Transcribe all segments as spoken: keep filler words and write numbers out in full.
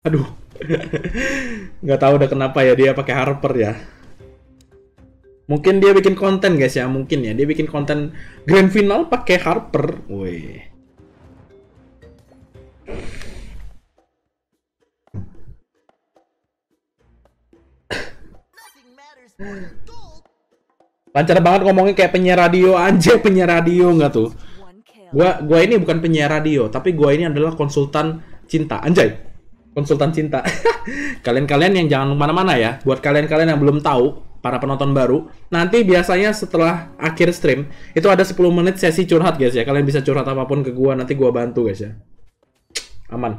Aduh. Nggak tahu udah kenapa ya dia pakai Harper ya. Mungkin dia bikin konten guys ya, mungkin ya dia bikin konten grand final pakai Harper. Woi. Lancar banget ngomongnya kayak penyiar radio aja, penyiar radio nggak tuh? Gua gua ini bukan penyiar radio, tapi gua ini adalah konsultan cinta. Anjay. Konsultan cinta. Kalian-kalian yang jangan kemana-mana ya. Buat kalian-kalian yang belum tahu, para penonton baru, nanti biasanya setelah akhir stream itu ada sepuluh menit sesi curhat guys ya. Kalian bisa curhat apapun ke gua, nanti gua bantu guys ya. Aman.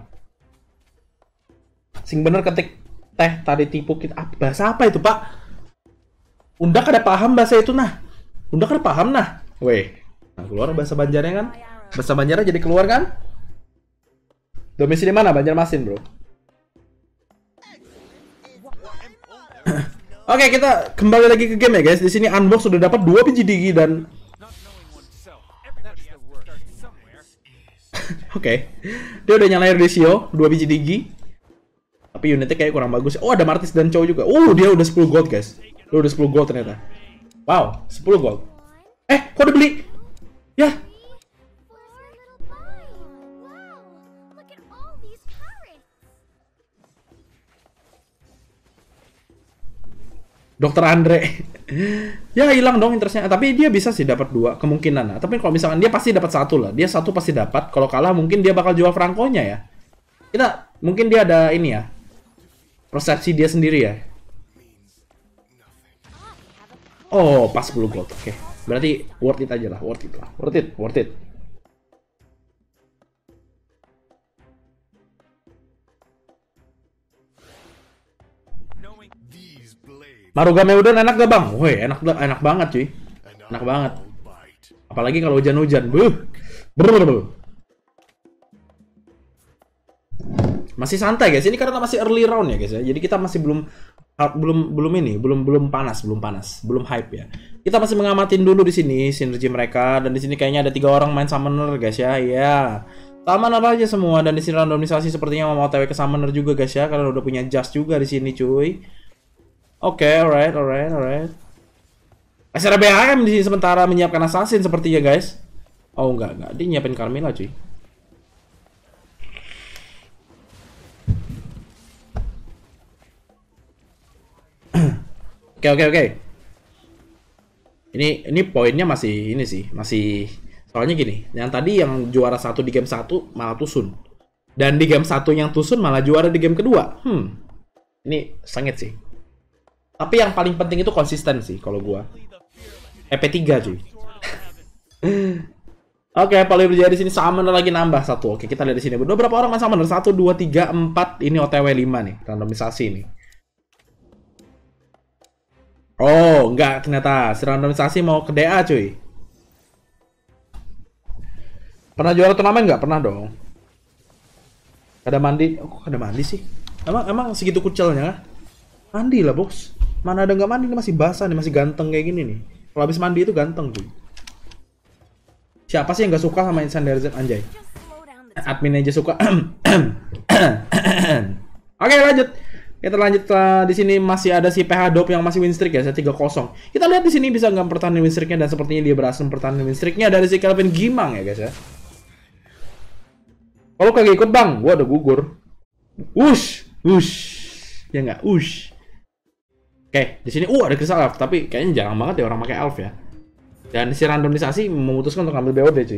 Sing bener ketik teh tadi tipu kita. Ah, bahasa apa itu, Pak? Unda kada paham bahasa itu nah. Unda kada paham nah. Weh. Nah, keluar bahasa Banjarnya kan? Bahasa Banjarnya jadi keluar kan? Domisili mana? Banjarmasin, bro. Oke, kita kembali lagi ke game ya, guys. Di sini Unbox sudah dapat dua biji digi dan Oke. Okay. Dia udah nyalain Risio, dua biji digi. Tapi unitnya kayak kurang bagus. Oh, ada Martis dan Chow juga. Oh, dia udah sepuluh gold, guys. Dia udah sepuluh gold ternyata. Wow, sepuluh gold. Eh, kok udah beli? Ya. Dokter Andre. Ya hilang dong interestnya. Tapi dia bisa sih dapat dua kemungkinan. Nah, tapi kalau misalkan dia pasti dapat satu lah. Dia satu pasti dapat. Kalau kalah mungkin dia bakal jual Franco-nya ya. Kita mungkin dia ada ini ya. Persepsi dia sendiri ya. Oh, pas sepuluh gold. Oke. Okay. Berarti worth it aja lah, worth it lah. Worth it, worth it. Marugame Udon enak gak bang? Woi, enak enak banget cuy. Enak banget. Apalagi kalau hujan-hujan. Buh. Brrr. Masih santai guys. Ini karena masih early round ya guys ya. Jadi kita masih belum belum belum ini, belum belum panas, belum panas, belum hype ya. Kita masih mengamatin dulu di sini sinergi mereka dan di sini kayaknya ada tiga orang main summoner guys ya. Iya. Summoner aja semua dan di sini randomisasi sepertinya mau O T W ke summoner juga guys ya karena udah punya Just juga di sini cuy. Oke, okay, alright, alright, alright. S R B H M di sini sementara menyiapkan assassin sepertinya guys. Oh enggak, enggak, dia nyiapin Carmilla cuy. Oke, oke, oke. Ini ini poinnya masih ini sih, masih soalnya gini. Yang tadi yang juara satu di game satu malah Tusun. Dan di game satu yang Tusun malah juara di game kedua. Hmm. Ini sengit sih. Tapi yang paling penting itu konsisten sih kalau gua. E P tiga cuy. Oke, paling berjaya di sini summoner lagi nambah satu. Oke, kita lihat di sini. Udah berapa orang main summoner? satu dua tiga empat. Ini O T W lima nih, randomisasi nih. Oh, enggak ternyata. Si randomisasi mau ke D A cuy. Pernah juara turnamen nggak? Pernah dong. Ada mandi. Oh, kok ada mandi sih? Emang emang segitu kucelnya? Mandi lah, bos. Mana ada nggak mandi, ini masih basah nih, masih ganteng kayak gini nih. Kalau habis mandi itu ganteng cuy. Siapa sih yang nggak suka sama Incendiary Z anjay? Admin aja suka. Oke, lanjut. Kita lanjut uh, di sini masih ada si P H Dop yang masih win streak ya, saya tiga kosong. Kita lihat di sini bisa nggak mempertahankan win streaknya dan sepertinya dia berhasil mempertahankan win streaknya dari si Kelvin Gimang ya guys ya. Kalau kagak ikut bang, gua udah gugur. Wush, wush, ya nggak, wush. Oke, di sini uh ada Crystal Elf, tapi kayaknya jarang banget ya orang pakai Elf ya. Dan si randomisasi memutuskan untuk ambil B O D cuy.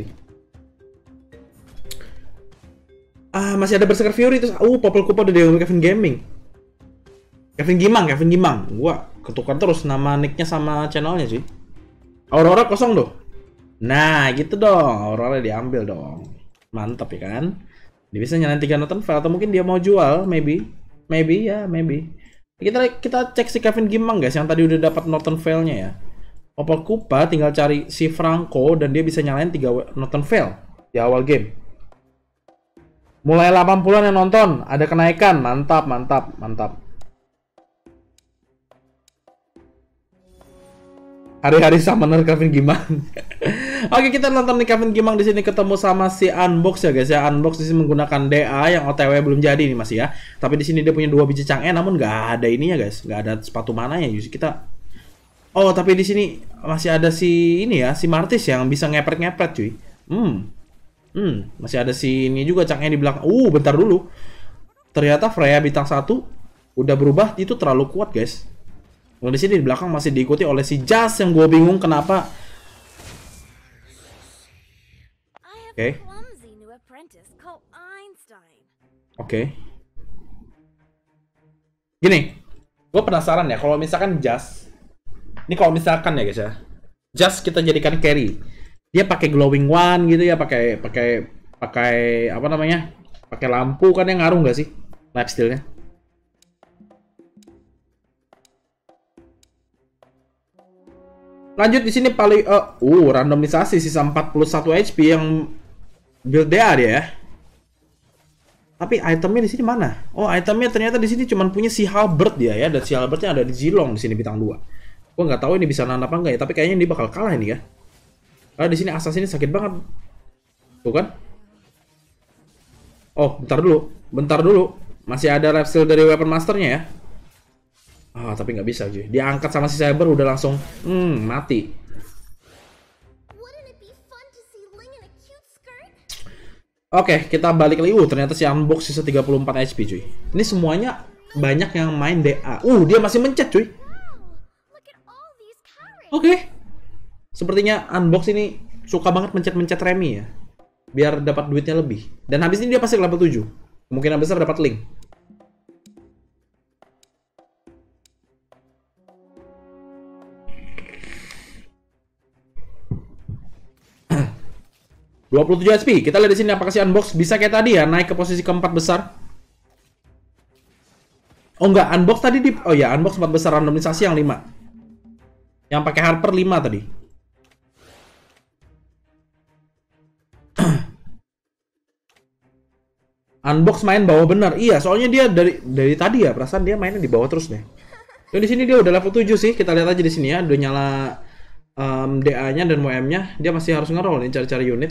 Ah, masih ada Berserker Fury terus. Uh, Popol Kupa udah diambil Kevin Gaming. Kevin Gimang, Kevin Gimang. Gua ketukar terus nama nicknya sama channelnya cuy. Aurora kosong tuh. Nah, gitu dong. Aurora diambil dong. Mantap ya kan? Dia bisa nyalain tiga Northern Veil atau mungkin dia mau jual, maybe. Maybe ya, maybe. Kita kita cek si Kevin Gimang guys yang tadi udah dapat Northern Veil-nya ya. Popol Kupa tinggal cari si Franco dan dia bisa nyalain tiga Northern Veil di awal game. Mulai delapan puluhan yang nonton, ada kenaikan. Mantap, mantap, mantap. Hari-hari summoner Kevin Gimang. Oke, kita nonton nih Kevin Gimang di sini ketemu sama si Unbox ya guys ya. Unbox di sini menggunakan D A yang O T W belum jadi nih masih ya. Tapi di sini dia punya dua biji Chang'e namun nggak ada ininya guys, nggak ada sepatu mananya. Justru kita Oh, tapi di sini masih ada si ini ya, si Martis yang bisa ngepret-ngepret cuy. Hmm. Hmm, masih ada si ini juga Chang'e di belakang. Uh, bentar dulu. Ternyata Freya bintang satu udah berubah, itu terlalu kuat guys. Kalau di sini di belakang masih diikuti oleh si Jas yang gue bingung kenapa. Oke. Okay. Oke. Okay. Gini, gue penasaran ya kalau misalkan Jas, ini kalau misalkan ya guys ya, Jas kita jadikan carry, dia pakai glowing one gitu ya, pakai pakai pakai apa namanya, pakai lampu kan yang ngaruh nggak sih lifestyle-nya? Lanjut di sini paling uh, uh randomisasi sisa empat puluh satu H P yang build D A dia ya. Tapi itemnya di sini mana? Oh, itemnya ternyata di sini cuma punya si Halberd dia ya, dan si Halberdnya ada di Zilong di sini bintang dua. Gua nggak tahu ini bisa nahan apa enggak ya, tapi kayaknya dia bakal kalah ini ya. Karena di sini assassin ini sakit banget. Tuh kan? Oh, bentar dulu. Bentar dulu. Masih ada life steal dari weapon masternya ya. Ah, tapi nggak bisa cuy. Dia angkat sama si Cyber udah langsung hmm, mati. Oke, kita balik lagi. Uh, ternyata si Unbox sisa tiga puluh empat H P cuy. Ini semuanya banyak yang main D A. Uh, dia masih mencet cuy. Oke. Sepertinya Unbox ini suka banget mencet-mencet remi ya. Biar dapat duitnya lebih. Dan habis ini dia pasti level tujuh. Kemungkinan besar dapat link. dua puluh tujuh H P. Kita lihat di sini apakah si Unbox bisa kayak tadi ya naik ke posisi keempat besar. Oh enggak, Unbox tadi di oh ya, Unbox empat besar randomisasi yang lima. Yang pakai Harper lima tadi. Unbox main bawah benar. Iya, soalnya dia dari dari tadi ya, perasaan dia mainnya di bawah terus deh. Dan di sini dia udah level tujuh sih. Kita lihat aja di sini ya, udah nyala um, D A-nya dan M M-nya. Dia masih harus ngeroll nih cari-cari unit.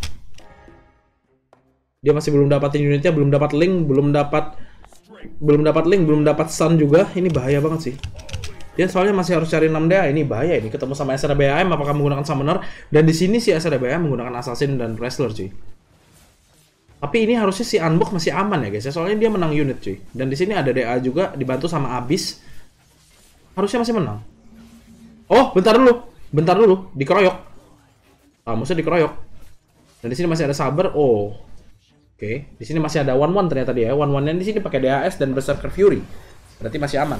Dia masih belum dapatin unitnya, belum dapat link, belum dapat belum dapat link, belum dapat stun juga. Ini bahaya banget sih. Dia soalnya masih harus cari enam D A. Ini bahaya ini. Ketemu sama S R B A M apakah menggunakan summoner? Dan di sini si S R B A M menggunakan assassin dan wrestler cuy. Tapi ini harusnya si Unbox masih aman ya guys ya. Soalnya dia menang unit cuy. Dan di sini ada D A juga dibantu sama Abyss. Harusnya masih menang. Oh, bentar dulu. Bentar dulu, dikeroyok. Ah, maksudnya dikeroyok. Dan di sini masih ada Saber. Oh. Oke, di sini masih ada one one ternyata dia. One one-nya di sini pakai D A S dan Berserker Fury. Berarti masih aman.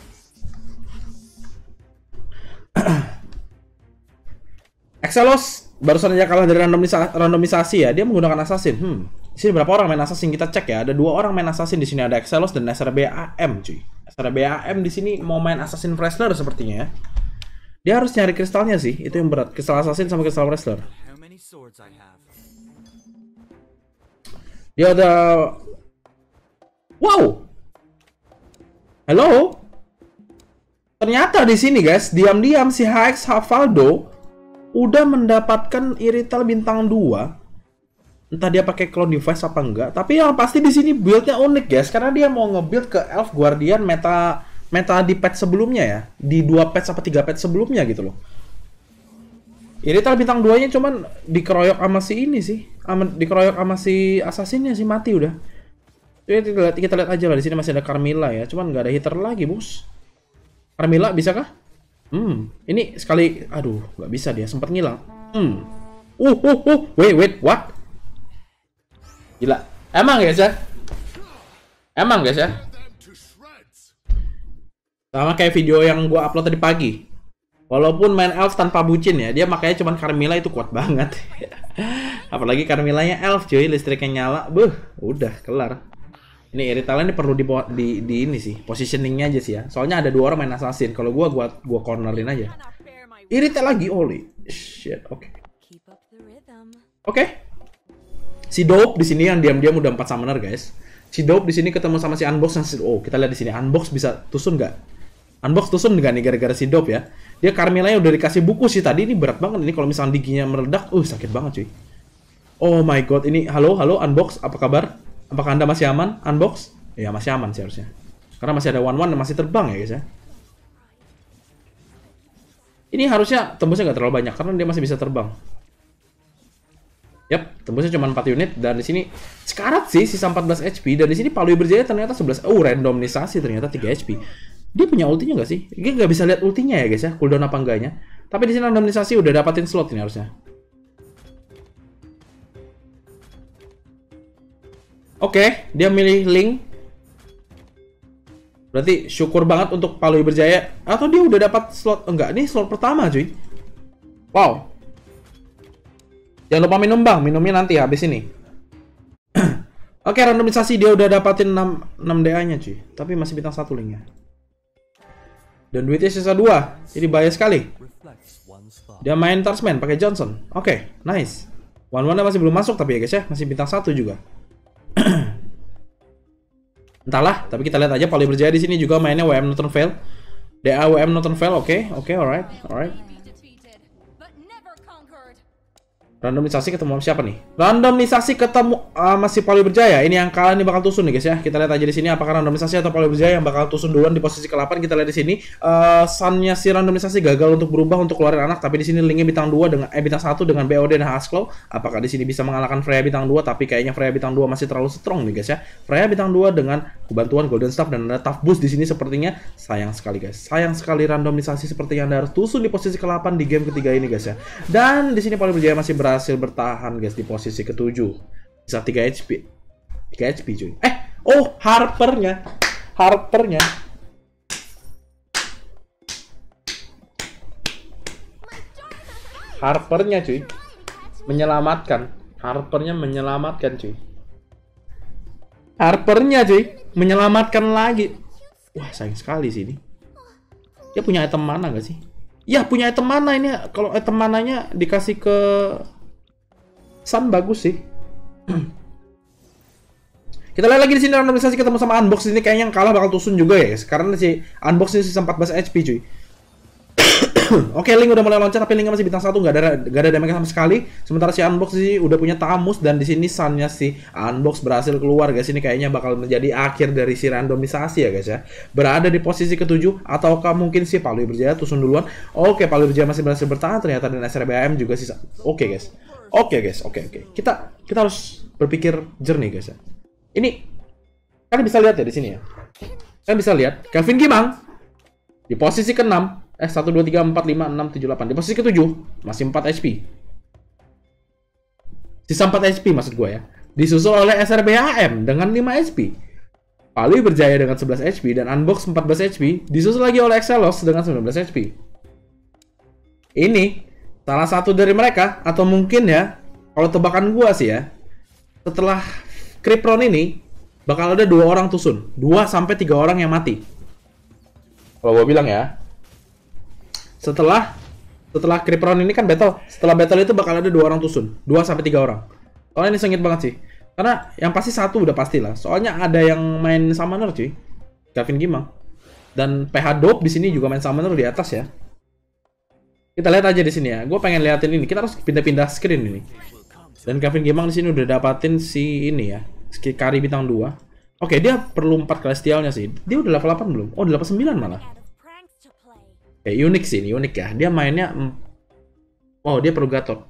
Excelos barusan aja kalah dari randomisa randomisasi ya. Dia menggunakan assassin. Hmm. Di sini berapa orang main assassin? Kita cek ya. Ada dua orang main assassin di sini, ada Excelos dan S R B A M, cuy. S R B A M di sini mau main assassin wrestler sepertinya ya. Dia harus nyari kristalnya sih. Itu yang berat. Kristal assassin sama kristal wrestler. Dia ada wow. Halo. Ternyata di sini guys, diam-diam si H X Havaldo udah mendapatkan Irital bintang dua. Entah dia pakai clone device apa enggak, tapi yang pasti di sini build-nya unik guys, karena dia mau nge-build ke Elf Guardian meta meta di patch sebelumnya ya. Di dua patch apa tiga patch sebelumnya gitu loh. Irital bintang dua-nya cuman dikeroyok sama si ini sih. Ama, dikeroyok sama si assassinnya sih, mati udah. Jadi kita lihat, kita lihat aja lah, di sini masih ada Carmilla ya, cuman nggak ada hitter lagi, Bos. Carmilla bisakah? Hmm, ini sekali, aduh, nggak bisa dia, sempat ngilang. Hmm, uh, uh, uh, wait, wait, what? Gila, emang guys ya? Emang guys ya? Sama kayak video yang gua upload tadi pagi. Walaupun main elf tanpa bucin ya, dia makanya cuman Carmilla itu kuat banget. Apalagi Carmillanya elf cuy, listriknya nyala, buh, udah kelar. Ini Iritalnya ini perlu di, di, di ini sih, positioningnya aja sih ya. Soalnya ada dua orang main assassin. Kalau gua gua gua cornerin aja. Irital lagi, oli, shit, oke. Okay. Oke. Okay. Si Dope di sini yang diam-diam udah empat summoner guys. Si Dope di sini ketemu sama si Unbox yang oh kita lihat di sini Unbox bisa tusun nggak? Unbox tusun nggak nih gara-gara si Dop ya. Dia Carmilla udah dikasih buku sih tadi. Ini berat banget ini kalau misalnya giginya meledak. Uh sakit banget cuy. Oh my god, ini halo halo Unbox, apa kabar? Apakah Anda masih aman? Unbox? Ya masih aman sih harusnya. Karena masih ada one one dan masih terbang ya guys ya. Ini harusnya tembusnya nggak terlalu banyak karena dia masih bisa terbang. Yap, tembusnya cuma empat unit dan di sini sekarat sih sisa empat belas H P dan di sini Palu Berjaya ternyata sebelas. Oh, randomisasi ternyata tiga H P. Dia punya ultinya nggak sih? Dia nggak bisa lihat ultinya ya guys ya, cooldown apa enggaknya. Tapi di sini randomisasi udah dapatin slot ini harusnya. Oke, dia milih Link. Berarti syukur banget untuk Palu Berjaya. Atau dia udah dapat slot enggak? Ini slot pertama cuy. Wow. Jangan lupa minum bang, minumnya nanti ya, habis ini. Oke, randomisasi dia udah dapatin enam, enam D A-nya cuy. Tapi masih bintang satu linknya. Dan duitnya sisa dua. Jadi bahaya sekali. Dia main Tarsman pakai Johnson. Oke, nice. One-one-nya masih belum masuk tapi ya guys ya, masih bintang satu juga. Entahlah, tapi kita lihat aja Palu Berjaya di sini juga mainnya W M Northern Vale. D A W M Northern Vale, oke, okay, oke, okay, alright, alright. Randomisasi ketemu siapa nih? Randomisasi ketemu uh, masih Palu Berjaya. Ini yang kalah nih bakal tusun nih guys ya. Kita lihat aja di sini apakah randomisasi atau Palu Berjaya yang bakal tusun duluan di posisi ke delapan. Kita lihat di sini uh, sunnya si randomisasi gagal untuk berubah untuk keluarin anak, tapi di sini linknya bintang dua dengan eh bintang satu dengan B O D dan Haskell. Apakah di sini bisa mengalahkan Freya bintang dua? Tapi kayaknya Freya bintang dua masih terlalu strong nih guys ya. Freya bintang dua dengan kebantuan Golden Staff dan ada tough boost di sini sepertinya sayang sekali guys. Sayang sekali randomisasi sepertinya Anda harus tusun di posisi ke delapan di game ketiga ini guys ya. Dan di sini Palu Berjaya masih berhasil bertahan guys di posisi ketujuh. Bisa tiga H P. tiga H P cuy. Eh, oh Harpernya. Harpernya. Harpernya cuy. Menyelamatkan. Harpernya menyelamatkan cuy. Harpernya cuy. Menyelamatkan lagi. Wah, sayang sekali sih ini. Dia punya item mana gak sih? Ya, punya item mana ini? Kalau item mananya dikasih ke Sun bagus sih. Kita lihat lagi di sini randomisasi ketemu sama Unbox ini kayaknya yang kalah bakal tusun juga ya guys. Karena si Unbox ini sisa empat belas H P cuy. Oke, Link udah mulai loncat tapi Linknya masih bintang satu, nggak ada nggak ada damage sama sekali. Sementara si Unbox sih udah punya Tamus dan di sini Sunnya si Unbox berhasil keluar guys. Ini kayaknya bakal menjadi akhir dari si randomisasi ya guys ya. Berada di posisi ketujuh ataukah mungkin si Palu Berjaya tusun duluan. Oke, Palu Berjaya masih berhasil bertahan ternyata dan S R B A M juga sisa. Oke guys. Oke guys, oke oke. Kita kita harus berpikir jernih guys ya. Ini kalian bisa lihat ya di sini ya. Kalian bisa lihat Kelvin Gimang di posisi keenam. Eh, satu, dua, tiga, empat, lima, enam, tujuh, delapan. Di posisi ketujuh, masih empat H P. Sisa empat H P maksud gue ya. Disusul oleh S R B A M dengan lima H P. Palu Berjaya dengan sebelas H P dan Unbox empat belas H P. Disusul lagi oleh Excelos dengan sembilan belas H P. Ini salah satu dari mereka, atau mungkin ya, kalau tebakan gue sih ya, setelah Kripron ini, bakal ada dua orang tusun. Dua sampai tiga orang yang mati. Kalau gue bilang ya. Setelah setelah Kripron ini kan battle, setelah battle itu bakal ada dua orang tusun, dua sampai tiga orang. Soalnya ini sengit banget sih. Karena yang pasti satu udah pasti lah. Soalnya ada yang main summoner cuy. Kelvin Gimang. Dan P H Dope di sini juga main summoner di atas ya. Kita lihat aja di sini ya. Gue pengen liatin ini. Kita harus pindah-pindah screen ini. Dan Kelvin Gimang di sini udah dapatin si ini ya. Skill Kari bintang dua. Oke, dia perlu empat celestialnya sih. Dia udah level delapan belum? Oh, udah level sembilan malah. Eh, unik sih ini, unik ya. Dia mainnya oh, dia Purgator.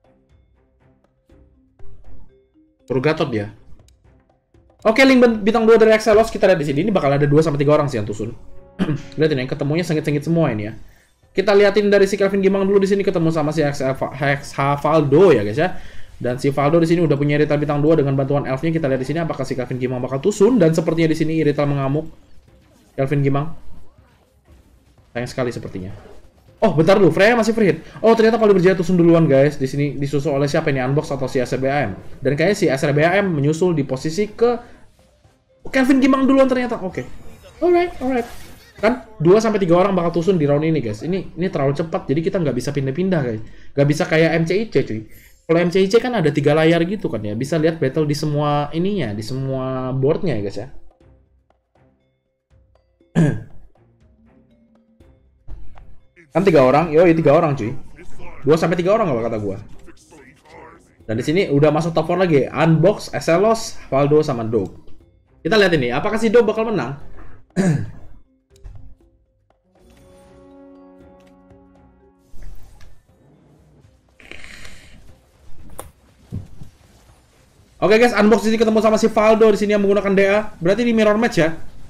Purgator dia. Oke, Link bintang dua dari Excelos kita lihat di sini. Ini bakal ada dua sampai tiga orang sih yang tusun. Lihatin ya, ketemunya sengit-sengit semua ini ya. Kita liatin dari si Kelvin Gimang dulu di sini ketemu sama si Hex Valdo ya guys ya. Dan si Valdo di sini udah punya Irrital bintang dua dengan bantuan elfnya. Kita lihat di sini apakah si Kelvin Gimang bakal tusun dan sepertinya di sini Irrital mengamuk. Kelvin Gimang. Sayang sekali sepertinya. Oh, bentar dulu, Freya masih free hit. Oh, ternyata Palu Berjaya tusun duluan guys. Di sini disusul oleh siapa ini? Unbox atau si S R B A M. Dan kayaknya si S R B A M menyusul di posisi ke Kelvin Gimang duluan ternyata. Oke. Okay. Alright, alright. Kan dua sampai tiga orang bakal tusun di round ini guys. Ini ini terlalu cepat jadi kita nggak bisa pindah-pindah guys. Nggak bisa kayak M C I C cuy. Kalau M C I C kan ada tiga layar gitu kan ya. Bisa lihat battle di semua ininya, di semua boardnya ya guys ya. Kan tiga orang, yo tiga orang cuy. Dua sampai tiga orang kalau kata gua. Dan di sini udah masuk top empat lagi. Unbox, Excelos, Valdo sama Dope. Kita lihat ini, apakah si Dope bakal menang? Oke guys, unbox ini ketemu sama si Valdo di sini yang menggunakan D A. Berarti di mirror match ya.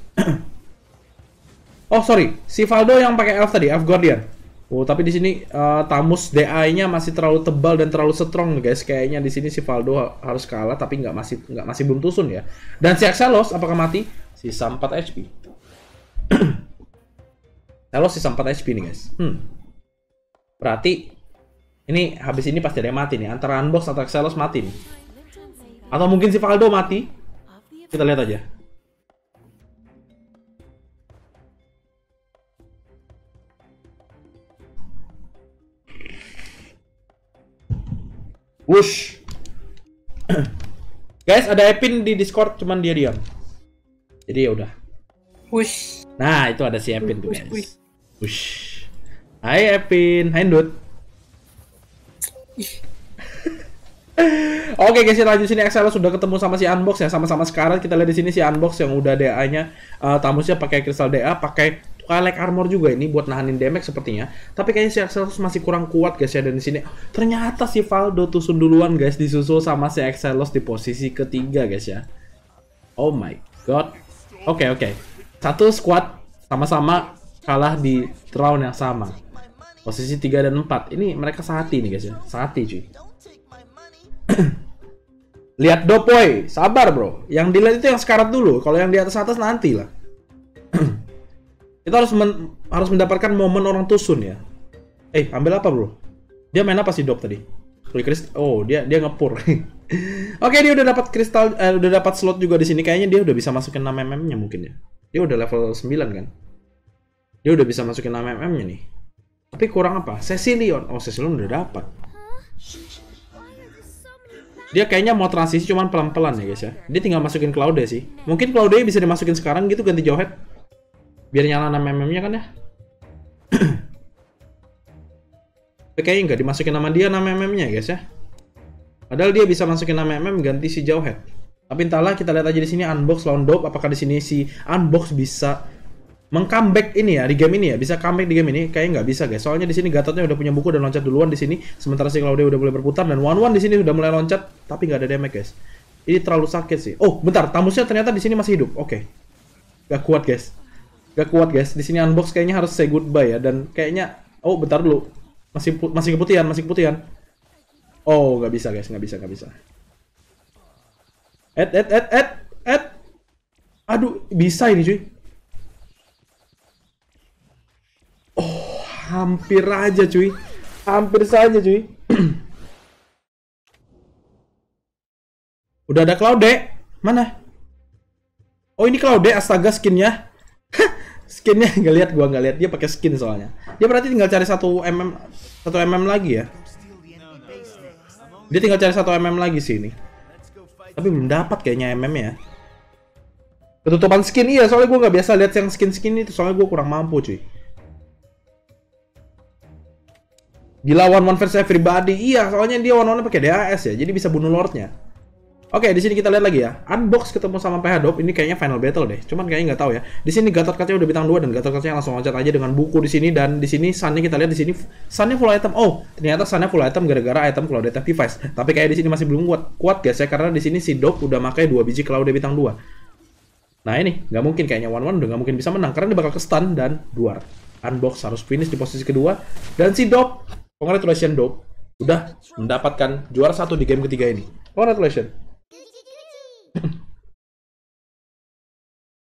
Oh sorry, si Valdo yang pakai elf tadi, Elf Guardian. Oh tapi di sini uh, Tamus D I-nya masih terlalu tebal dan terlalu strong guys. Kayaknya di sini si Valdo harus kalah, tapi nggak masih nggak masih belum tusun ya. Dan si Excelos apakah mati? Sisa empat H P. Excelos sisa empat H P nih guys. Hmm. Berarti ini habis ini pasti ada yang mati nih. Antara unbox atau Excelos mati nih. Atau mungkin si Valdo mati. Kita lihat aja. Wush. Guys, ada Epin di Discord, cuman dia diam. Jadi ya udah. Wush. Nah, itu ada si Epin tuh guys. Wush. Hai Epin, hai Ndut. Oke guys, kita lanjut sini. Excelos sudah ketemu sama si Unbox ya, sama-sama sekarang. Kita lihat di sini si Unbox yang udah D A-nya uh, Tamusnya pakai kristal D A, pakai Twilight Armor juga ini buat nahanin damage sepertinya. Tapi kayaknya si Excelos masih kurang kuat guys ya. Dan di sini ternyata si Valdo tusun duluan guys, disusul sama si Excelos di posisi ketiga guys ya. Oh my god. Oke okay, oke. Okay. Satu squad sama-sama kalah di round yang sama. Posisi tiga dan empat. Ini mereka sehati nih guys ya. Sehati cuy. Lihat Dopoy, sabar bro. Yang dilihat itu yang sekarat dulu. Kalau yang di atas atas nanti lah. Kita harus men harus mendapatkan momen orang tusun ya. Eh, ambil apa bro? Dia main apa sih Dop tadi? Oh, dia dia ngepur. Oke, dia udah dapat kristal, eh, udah dapat slot juga di sini. Kayaknya dia udah bisa masukin enam M M-nya mungkin ya. Dia udah level sembilan kan? Dia udah bisa masukin enam M M-nya nih. Tapi kurang apa? Cecilion. Oh, Cecilion udah dapat. Dia kayaknya mau transisi cuman pelan-pelan ya guys ya. Dia tinggal masukin Claude sih. Mungkin Claude bisa dimasukin sekarang gitu ganti Jawhead. Biar nyala enam M M-nya kan ya. Tapi kayaknya nggak dimasukin sama dia enam M M-nya guys ya. Padahal dia bisa masukin enam M M ganti si Jawhead. Tapi entahlah, kita lihat aja di sini Unbox lawan Dope. Apakah di sini si Unbox bisa meng-comeback ini ya di game ini ya? Bisa comeback di game ini? Kayaknya nggak bisa guys. Soalnya di sini Gatotnya udah punya buku dan loncat duluan di sini. Sementara si Claude udah mulai berputar dan One One di sini udah mulai loncat, tapi nggak ada damage guys. Ini terlalu sakit sih. Oh, bentar, Tamusnya ternyata di sini masih hidup. Oke. Okay. Gak kuat guys. Gak kuat guys. Di sini Unbox kayaknya harus say goodbye ya, dan kayaknya oh, bentar dulu. Masih masih keputihan, masih keputihan. Oh, nggak bisa guys, nggak bisa, nggak bisa. Ed, ed, ed, ed, ed. Aduh, bisa ini cuy. Oh, hampir aja cuy. Hampir saja cuy. Udah ada Claude. Mana? Oh, ini Claude, astaga skinnya. Skinnya nggak lihat, gua nggak lihat. Dia pakai skin soalnya. Dia berarti tinggal cari satu mm satu mm lagi ya. Dia tinggal cari satu mm lagi sih ini. Tapi belum dapat kayaknya mm ya. Ketutupan skin iya, soalnya gua nggak biasa lihat yang skin-skin itu, soalnya gua kurang mampu cuy. Gila, one one versus everybody. Iya, soalnya dia one one pakai D A S ya, jadi bisa bunuh lordnya. Oke, di sini kita lihat lagi ya. Unbox ketemu sama P H Dope. Ini kayaknya final battle deh. Cuman kayaknya nggak tahu ya. Di sini Gatot Kaca udah bintang dua dan Gatot Kaca langsung loncat aja dengan buku di sini, dan di sini sunnya kita lihat di sini sunnya full item. Oh, ternyata sunnya full item gara-gara item Claude Device. Tapi kayak di sini masih belum kuat. Kuat guys ya, karena di sini si Dope udah pakai dua biji Claude bintang dua. Nah, ini nggak mungkin kayaknya one one udah nggak mungkin bisa menang karena dia bakal ke stun dan duar. Unbox harus finish di posisi kedua, dan si Dope, congratulations Dope, udah mendapatkan juara satu di game ketiga ini. Congratulations.